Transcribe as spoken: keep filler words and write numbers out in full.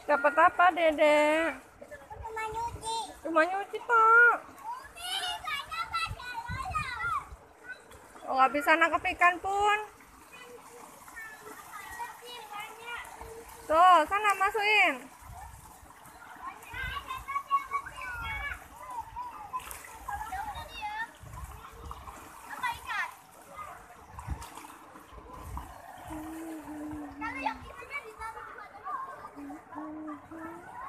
Dapat apa, Dede? Cuma nyuci. Cuma nyuci, Pak. Oh, nggak bisa nangkep ikan pun. Tuh, sana masukin. Kalau yang itunya ditaruh di mana?